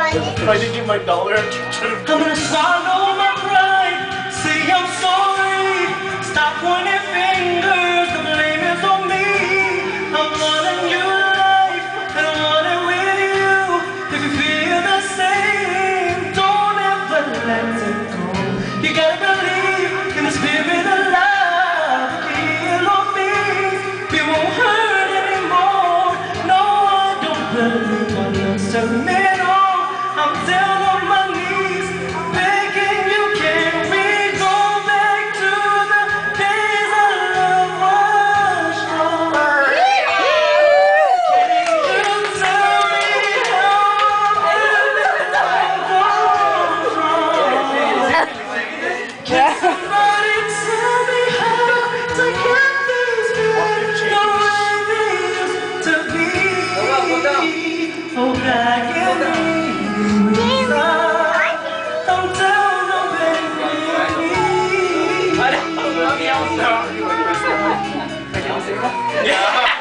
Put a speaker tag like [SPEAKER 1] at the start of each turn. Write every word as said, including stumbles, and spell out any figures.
[SPEAKER 1] If I didn't get my dollar, I should have.
[SPEAKER 2] I'm gonna swallow my pride. Say I'm sorry. Stop pointing fingers. The blame is on me. I'm wanting your life and I want it with you. If you feel the same, don't ever let it go. You gotta believe in the spirit of love. Heal on me. We won't hurt anymore. No, I don't believe on the terminal. I'm down on my knees, begging you, can we go back to the days of love was strong? Can you tell me how everything goes wrong? Can somebody tell me how to get these feelings the way they used to be? Oh, back in me.
[SPEAKER 1] Yeah.